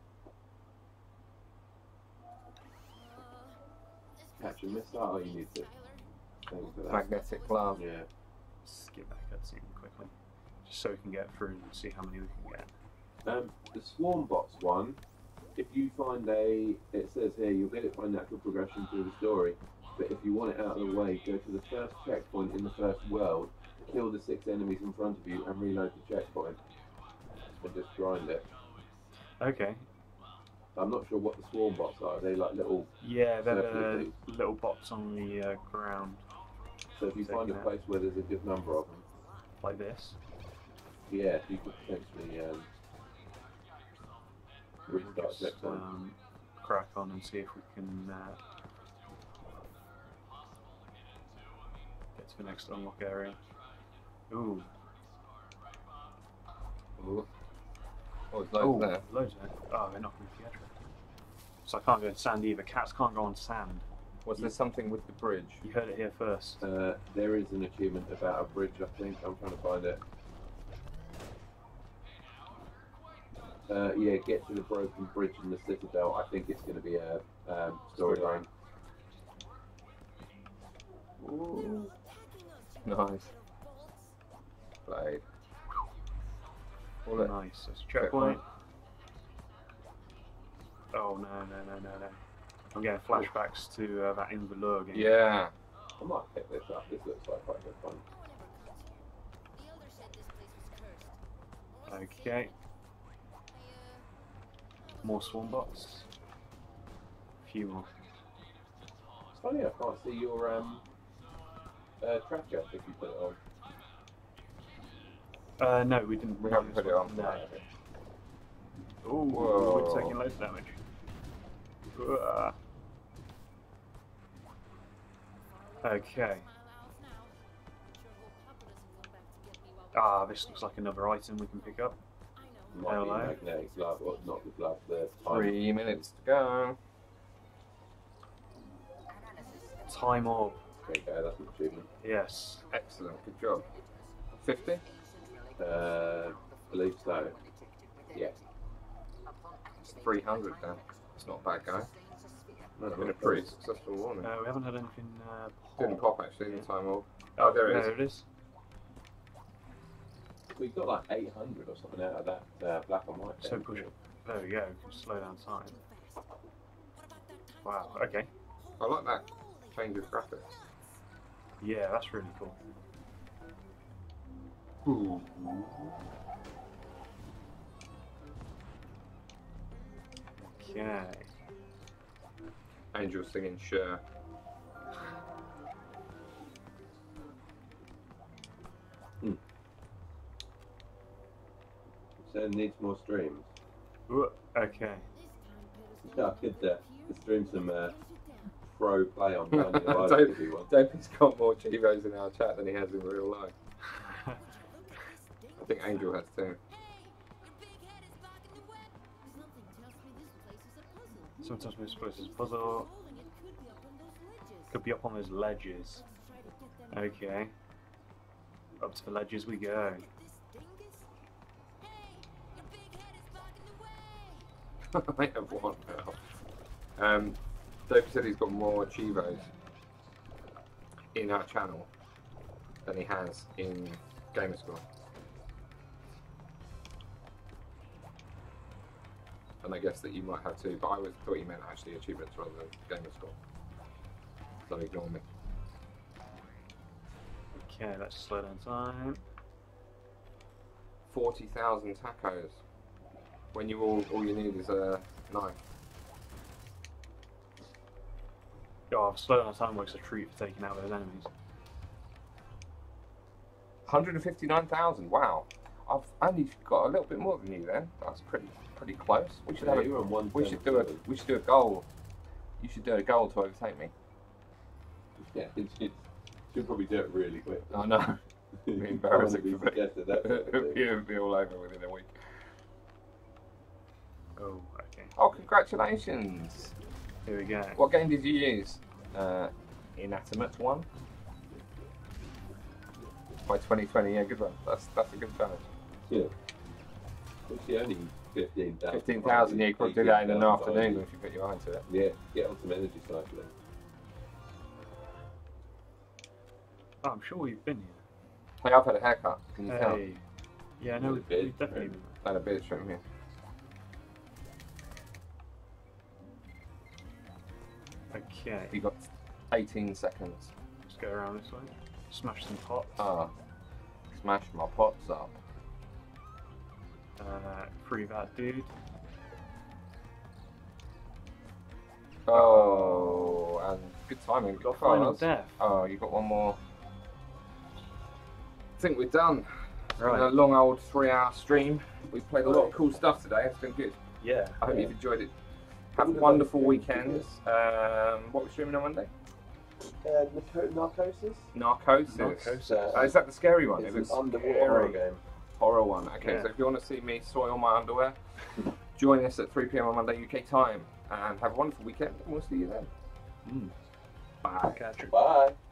Catch a missile. Oh, you need to. Thing for that. Magnetic glove. Yeah. Skip that cutscene quickly, just so we can get through and see how many we can get. The Swarm Bots one, if you find it says here, you'll get it by natural progression through the story, but if you want it out of the way, go to the first checkpoint in the first world, kill the 6 enemies in front of you, and reload the checkpoint. And just grind it. Okay. I'm not sure what the Swarm Bots are. Are they like little... Yeah, they're circular the things? little bots on the ground, So if you find a Taking place where there's a good number of them, like this. yeah, you could potentially We'll restart just checkpoint. crack on and see if we can get to the next unlock area. Ooh. Ooh. Oh, there's loads there. Loads there. Oh, they're not going to the edge. So I can't go in sand either. Cats can't go on sand. Was there something with the bridge? You heard it here first. There is an achievement about a bridge, I think. I'm trying to find it. Yeah, get to the broken bridge in the Citadel. I think it's going to be a storyline. Ooh. Nice. Blade. Bullet. Nice. That's a checkpoint. Oh no. I'm getting flashbacks to that In the Lure game. Yeah. I might pick this up. This looks like quite good fun. Okay. More swarm bots. A few more. It's funny I can't see your tracker if you put it on. No, we didn't. We haven't put it on. No. Ooh, Whoa. we're taking loads of damage. Okay. Ah, this looks like another item we can pick up. Might be Hello. magnetic glove, or not the glove, the 3 minutes to go. Time orb. There you go, that's an achievement. Yes. Excellent, good job. 50? Believe so. Yes. It's 300 then. It's not a bad guy. No, It's been a pretty successful one. We haven't had anything Didn't pop. pop actually in time orb. Oh, there it is. There it is. We got like 800 or something out of that black and white. So push it. There we go. Slow down time. Wow. Okay. I like that change of graphics. Yeah, that's really cool. Ooh. Okay. Angel singing Cher. So it needs more streams. Okay. Yeah, I could stream some pro play on Binding of Isaac if you want. Dopey's got more Chivos in our chat than he has in real life. I think Angel has too. Someone tells me this place is a puzzle. Could be up on those ledges. Okay. Up to the ledges we go. I have one now. Dopey said he's got more Chivos in our channel than he has in Gamerscore. And I guess that you might have too, but I thought you meant actually achievements rather than Gamerscore. So ignore me. Okay, let's slow down time. 40,000 tacos. When you all you need is a knife. Oh, slow down time works a treat for taking out those enemies. 159,000. Wow. I've only got a little bit more than you then. That's pretty close. We should Yeah, have you're on one. we should do a goal. You should do a goal to overtake me. Yeah, should probably do it really quick. I know. It'd be embarrassing for me. Suggested that sort of thing. It'd be all over within a week. Oh, okay. Oh, congratulations! Here we go. What game did you use? Inanimate one. By 2020, yeah, good one. That's a good challenge. Yeah. Actually, only 15,000. 15,000, yeah, you could do that in an 18,000 afternoon if you put your mind to it. Yeah, get on some energy cycling. Oh, I'm sure we've been here. Hey, I've had a haircut. Can you tell? Hey. Yeah, no, With a we've beard definitely trim. been I had a beard trim here. there. Okay. You got 18 seconds. Let's go around this way. Smash some pots. Ah, smash my pots up. Free that dude. Oh, and good timing. Got final death. Oh, you got one more. I think we're done. It's been a Right. long old 3-hour stream. We've played a lot of cool stuff today. It's been good. Yeah. I hope you've enjoyed it. Have a wonderful weekend. What we're streaming on Monday? Narcosis? Narcosis. Is that the scary one? It's It looks an underwater scary. horror game. Horror one. Okay, Yeah. so if you want to see me soil my underwear, join us at 3 PM on Monday UK time. And have a wonderful weekend. And we'll see you then. Bye. Catch you. Bye.